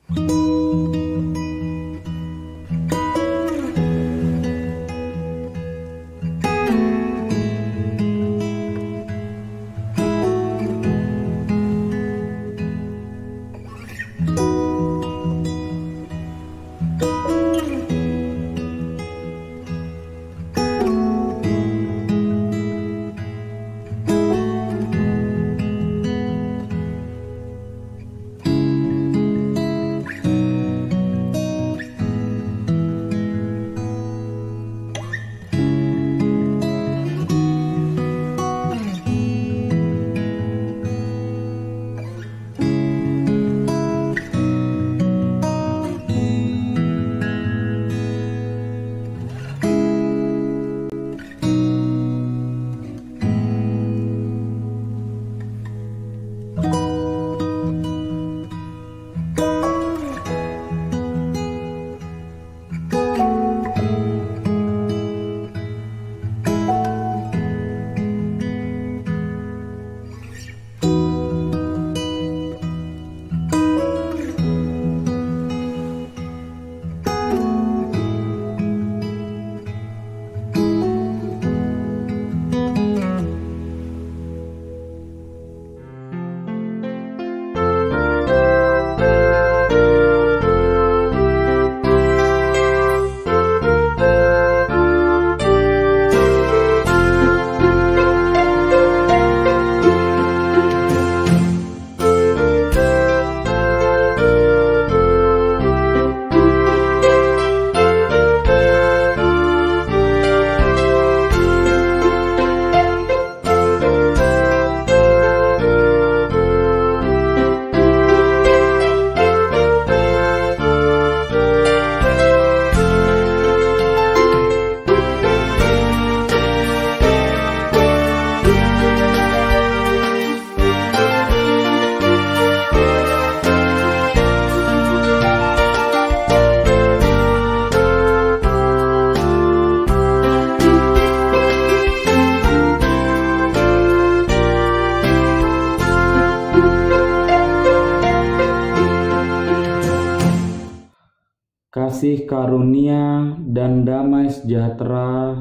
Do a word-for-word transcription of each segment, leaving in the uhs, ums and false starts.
Kasih karunia dan damai sejahtera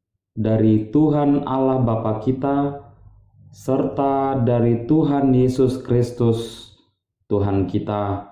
dari Tuhan Allah Bapa kita, serta dari Tuhan Yesus Kristus, Tuhan kita.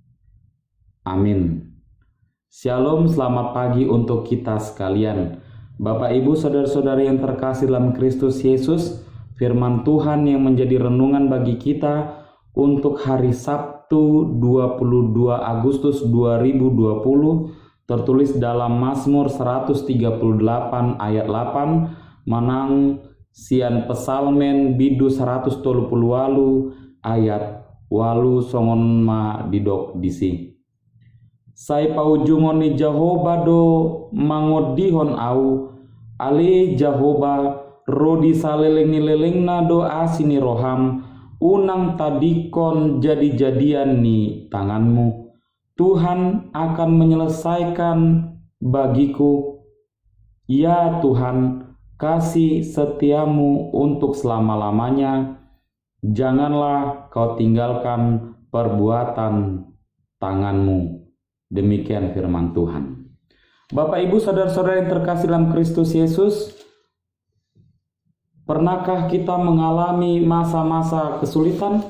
Amin. Shalom, selamat pagi untuk kita sekalian. Bapak, Ibu, saudara-saudari yang terkasih dalam Kristus Yesus, firman Tuhan yang menjadi renungan bagi kita untuk hari Sabtu dua puluh dua Agustus dua ribu dua puluh tertulis dalam Mazmur seratus tiga puluh delapan ayat delapan, manang sian pesalmen bidu seratus tiga puluh walu ayat walu songon ma didok disi. Sai paujungon ni Jehovah do mangodihon au ali Jehovah rodi saleleng-lelengna do asini roham unang tadikon jadi-jadian ni tanganmu. Tuhan akan menyelesaikan bagiku. Ya Tuhan, kasih setiamu untuk selama-lamanya. Janganlah kau tinggalkan perbuatan tanganmu. Demikian firman Tuhan. Bapak, Ibu, saudara-saudara yang terkasih dalam Kristus Yesus, pernahkah kita mengalami masa-masa kesulitan?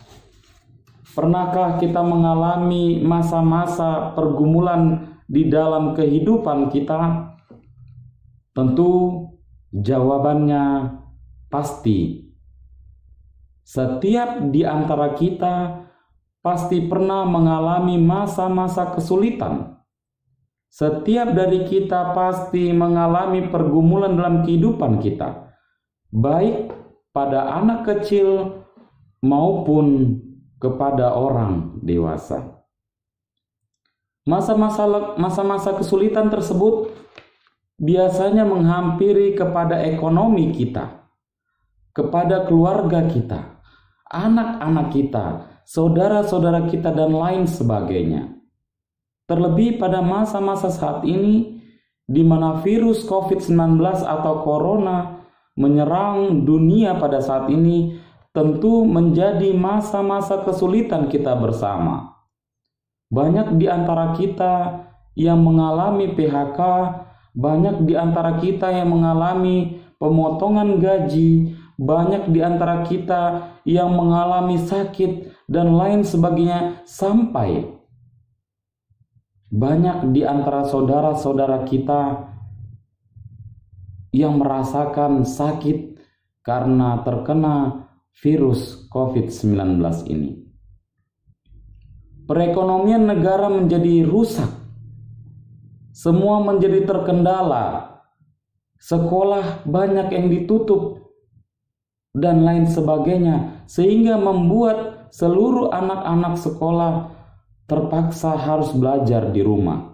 Pernahkah kita mengalami masa-masa pergumulan di dalam kehidupan kita? Tentu jawabannya pasti. Setiap di antara kita pasti pernah mengalami masa-masa kesulitan. Setiap dari kita pasti mengalami pergumulan dalam kehidupan kita, baik pada anak kecil maupun kepada orang dewasa. Masa-masa masa-masa kesulitan tersebut biasanya menghampiri kepada ekonomi kita, kepada keluarga kita, anak-anak kita, saudara-saudara kita, dan lain sebagainya. Terlebih pada masa-masa saat ini, di mana virus covid sembilan belas atau corona menyerang dunia pada saat ini, tentu menjadi masa-masa kesulitan kita bersama. Banyak di antara kita yang mengalami P H K, banyak di antara kita yang mengalami pemotongan gaji, banyak di antara kita yang mengalami sakit dan lain sebagainya, sampai banyak di antara saudara-saudara kita yang merasakan sakit karena terkena virus covid sembilan belas ini. Perekonomian negara menjadi rusak, semua menjadi terkendala, sekolah banyak yang ditutup, dan lain sebagainya, sehingga membuat seluruh anak-anak sekolah terpaksa harus belajar di rumah.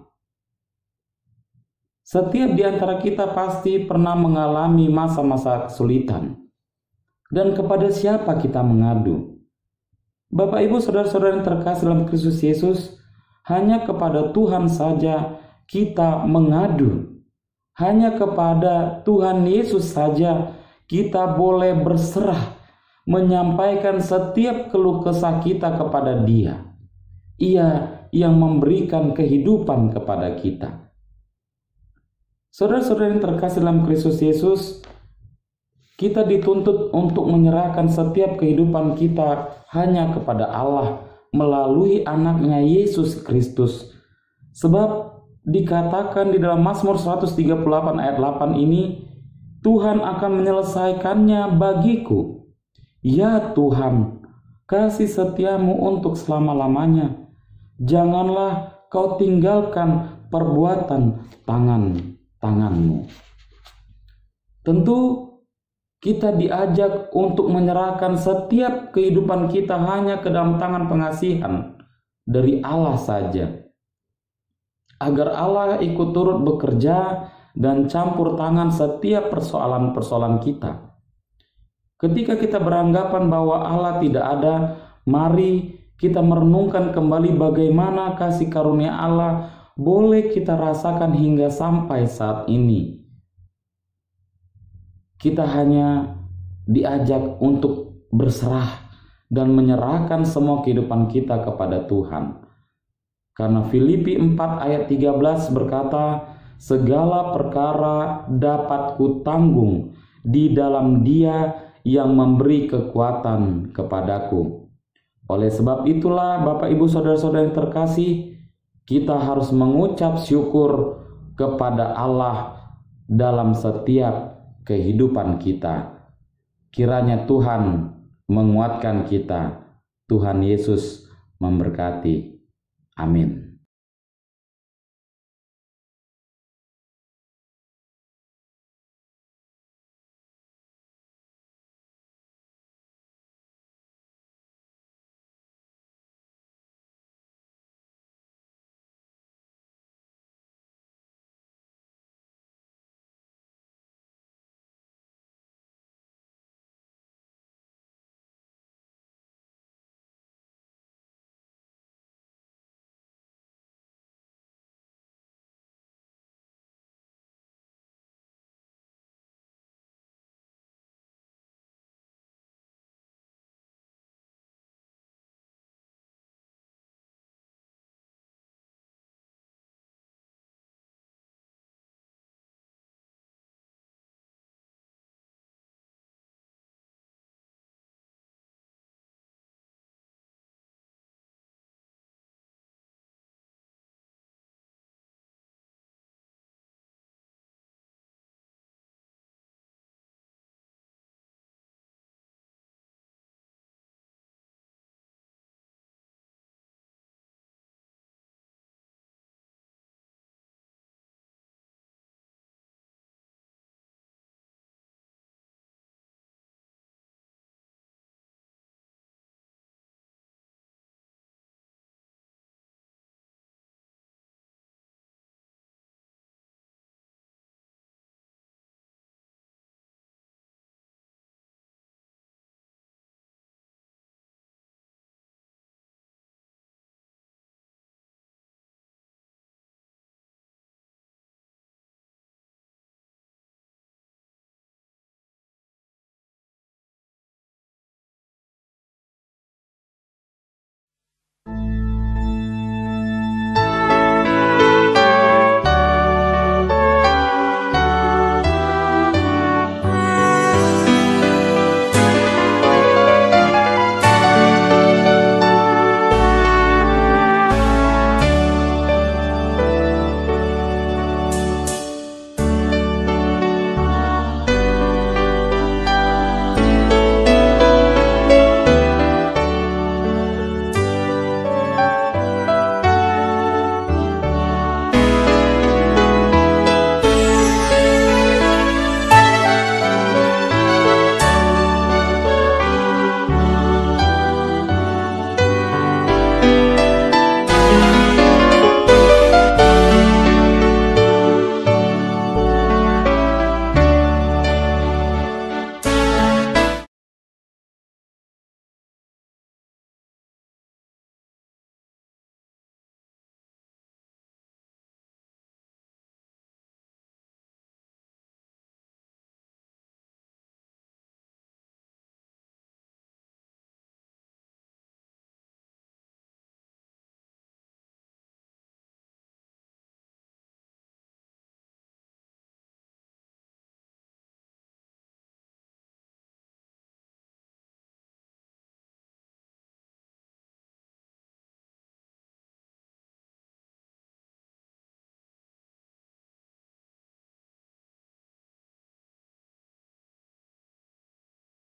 Setiap di antara kita pasti pernah mengalami masa-masa kesulitan. Dan kepada siapa kita mengadu? Bapak, Ibu, saudara-saudara yang terkasih dalam Kristus Yesus, hanya kepada Tuhan saja kita mengadu. Hanya kepada Tuhan Yesus saja kita boleh berserah, menyampaikan setiap keluh kesah kita kepada Dia. Ia yang memberikan kehidupan kepada kita. Saudara-saudara yang terkasih dalam Kristus Yesus, kita dituntut untuk menyerahkan setiap kehidupan kita hanya kepada Allah melalui anaknya Yesus Kristus. Sebab dikatakan di dalam Mazmur seratus tiga puluh delapan ayat delapan ini, Tuhan akan menyelesaikannya bagiku. Ya Tuhan, kasih setiamu untuk selama-lamanya. Janganlah kau tinggalkan perbuatan tangan-tanganmu. Tentu kita diajak untuk menyerahkan setiap kehidupan kita hanya ke dalam tangan pengasihan dari Allah saja, agar Allah ikut turut bekerja dan campur tangan setiap persoalan-persoalan kita. Ketika kita beranggapan bahwa Allah tidak ada, mari kita merenungkan kembali bagaimana kasih karunia Allah boleh kita rasakan hingga sampai saat ini. Kita hanya diajak untuk berserah dan menyerahkan semua kehidupan kita kepada Tuhan. Karena Filipi empat ayat tiga belas berkata, segala perkara dapat kutanggung di dalam Dia yang memberi kekuatan kepadaku. Oleh sebab itulah Bapak, Ibu, saudara-saudara yang terkasih, kita harus mengucap syukur kepada Allah dalam setiap kehidupan kita. Kiranya Tuhan menguatkan kita. Tuhan Yesus memberkati. Amin.